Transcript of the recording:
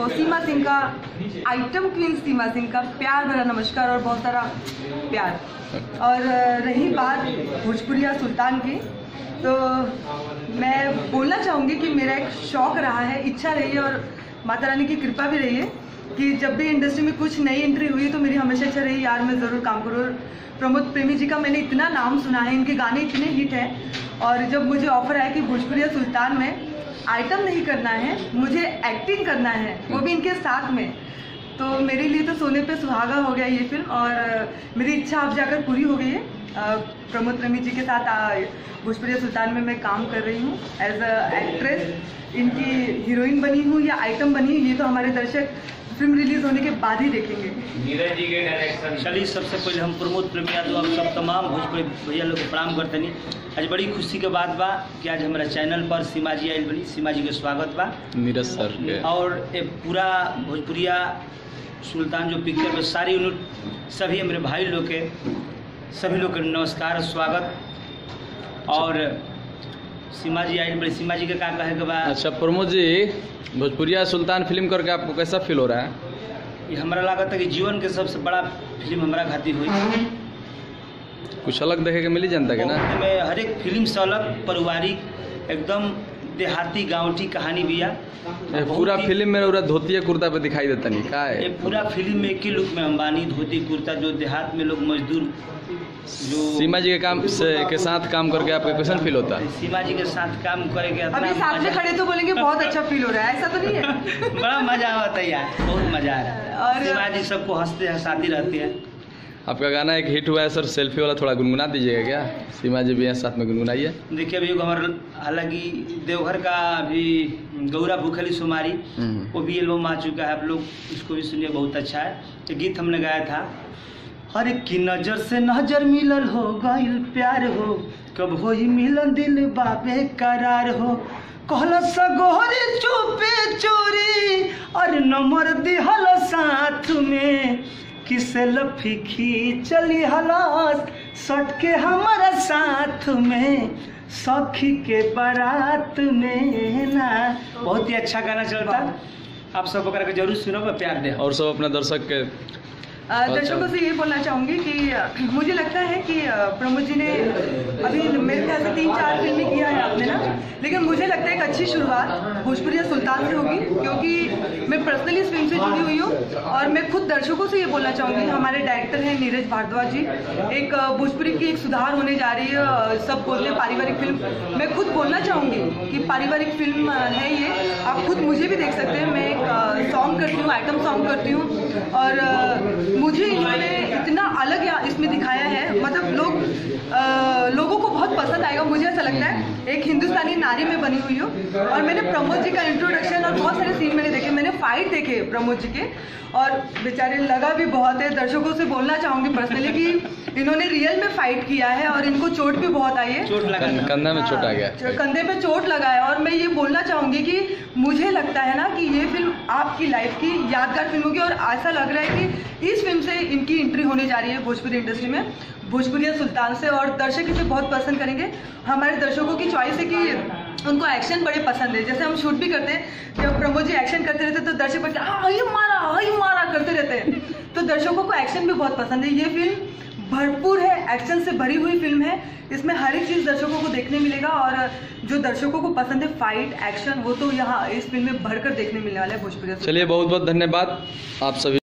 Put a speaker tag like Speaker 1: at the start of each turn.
Speaker 1: को, सीमा सिंह का, item queen सीमा सिंह का प्यार भरा नमस्कार और बहुत सारा प्यार। और रही बात भोजपुरिया सुल्तान की, तो मैं बोलना चाहूँगी कि मेरा एक शौक़ रहा है, इच्छा रही है और माता रानी की कृपा भी रही है कि जब भी इंडस्ट्री में कुछ नई एंट्री हुई तो मेरी हमेशा इच्छा रही यार मैं ज़रूर काम करूँ। प्रमोद प्रेमी जी का मैंने इतना नाम सुना है, इनके गाने इतने हिट हैं, और जब मुझे ऑफर आया कि भोजपुरिया सुल्तान में आइटम नहीं करना है, मुझे एक्टिंग करना है, वो भी इनके साथ में, तो मेरे लिए तो सोने पे सुहागा हो गया ये फिल्म। और मेरी इच्छा अब जाकर पूरी हो गई है। प्रमोद प्रेमी जी के साथ भोजपुरिया सुल्तान में मैं काम कर रही हूँ एज अ एक्ट्रेस। इनकी हीरोइन बनी हूँ या आइटम बनी, ये तो हमारे दर्शक फिल्म रिलीज होने के बाद ही देखेंगे।
Speaker 2: नीरज जी के डायरेक्शन। चलिए, सबसे पहले हम प्रमोद प्रेमी यादव आप सब तमाम भोजपुरी भैया लोग को प्रणाम करते नहीं। आज बड़ी खुशी के बात बा कि आज हमारा चैनल पर सीमा जी आयल बनी। सीमा जी के स्वागत बा
Speaker 3: नीरज सर के, और
Speaker 2: ये पूरा भोजपुरिया सुल्तान जो पिक्चर में सारी यूनिट सभी हमारे भाई लोग के, सभी लोग के नमस्कार स्वागत। और सीमा जी आयल बनी, सीमा जी के का कहे के बाद।
Speaker 3: अच्छा प्रमोद जी, भोजपुरिया सुल्तान फिल्म करके आपको कैसा फील हो रहा है?
Speaker 2: ये हमारा लागत है कि जीवन के सबसे बड़ा फिल्म हमारा खातिर हुई।
Speaker 3: कुछ अलग देखे के मिली जनता के ना,
Speaker 2: में हर एक फिल्म से अलग पारिवारिक एकदम देहाती गाँवटी कहानी भी है।
Speaker 3: पूरा फिल्म में पूरा धोती कुर्ता पे दिखाई देता नहीं का है?
Speaker 2: ये पूरा फिल्म में एक ही लुक में अंबानी धोती कुर्ता, जो देहात में लोग मजदूर जो
Speaker 3: सीमा जी के काम से के साथ काम करके आपको कैसा फील होता है?
Speaker 2: सीमा जी के साथ काम करेंगे
Speaker 1: अभी साथ में खड़े तो बोलेंगे बहुत अच्छा फील हो रहा है, ऐसा तो नहीं है?
Speaker 2: बड़ा मजा आता है यार, बहुत मजा आ रहा है। और सीमा जी सबको हंसते हंसाती रहती है।
Speaker 3: आपका गाना एक हिट हुआ है सर, सेल्फी वाला, थोड़ा गुनगुना दीजिएगा क्या? सीमा जी भी हैं साथ में, गुनगुनाइए।
Speaker 2: देखिए अभी हमारा हालांकि देवघर का अभी गौरा भूखली सुमारी वो भी एल्बम आ चुका है, आप लोग उसको भी सुनिए, बहुत अच्छा है। ये गीत हमने गाया था, हर की नजर से नजर मिलल हो गइल प्यार हो, कब हो ही मिलन दिल बाबे करार हो, कहला सगोरी चुपे चोरी और नंबर दिहल साथ में, किसे लफी चली हलास सट के हमारा साथ में, सखी के बारात में ना। बहुत ही अच्छा गाना चलता, आप सब के जरूर सुनो, प्यार दे।
Speaker 3: और सब अपना दर्शक के
Speaker 1: दर्शकों से ये बोलना चाहूँगी कि मुझे लगता है कि प्रमोद जी ने अभी मेरे ख्याल से 3-4 फिल्में किया है आपने ना, लेकिन मुझे लगता है एक अच्छी शुरुआत भोजपुरिया सुल्तान से होगी, क्योंकि मैं पर्सनली इस फिल्म से जुड़ी हुई हूँ। और मैं खुद दर्शकों से ये बोलना चाहूँगी, हमारे डायरेक्टर हैं नीरज भारद्वाज जी, एक भोजपुरी की एक सुधार होने जा रही है, सब बोलते हैं पारिवारिक फिल्म। मैं खुद बोलना चाहूँगी कि पारिवारिक फिल्म है ये, आप खुद मुझे भी देख सकते हैं। मैं एक सॉन्ग करती हूँ, आइटम सॉन्ग करती हूँ, और मुझे इन्होंने इतना अलग इसमें दिखाया है, मतलब लोगों को बहुत पसंद आएगा, मुझे ऐसा लगता है। एक हिंदुस्तानी नारी में बनी हुई हो, और मैंने प्रमोद जी का इंट्रोडक्शन और बहुत सारे सीन मैंने देखे, मैंने फाइट देखे प्रमोद जी के, और बेचारे लगा भी बहुत है। दर्शकों से बोलना चाहूँगी पर्सनली कि इन्होंने रियल में फाइट किया है और इनको चोट भी बहुत आई है,
Speaker 3: कंधे में चोट आ गया,
Speaker 1: कंधे पे चोट लगा है। और मैं ये बोलना चाहूँगी कि मुझे लगता है ना कि ये फिल्म आपकी लाइफ की यादगार फिल्म होगी, और ऐसा लग रहा है कि इस फिल्म से इनकी एंट्री होने जा रही है भोजपुरी इंडस्ट्री में, भोजपुरिया सुल्तान से, और दर्शक इसे बहुत पसंद करेंगे। हमारे दर्शकों की चॉइस है कि उनको एक्शन बड़े पसंद है, जैसे हम शूट भी करते हैं, जब प्रमोद जी एक्शन करते रहते हैं तो दर्शक बोलते हैं ये मारा करते रहते हैं, तो दर्शकों को एक्शन भी बहुत पसंद है। ये फिल्म भरपूर है, एक्शन से भरी हुई फिल्म है, इसमें हर एक चीज़ दर्शकों को देखने मिलेगा, और जो दर्शकों को पसंद है फाइट एक्शन, वो तो यहाँ इस फिल्म में भरकर देखने मिलने वाला है भोजपुरी।
Speaker 3: चलिए, बहुत बहुत धन्यवाद आप सभी।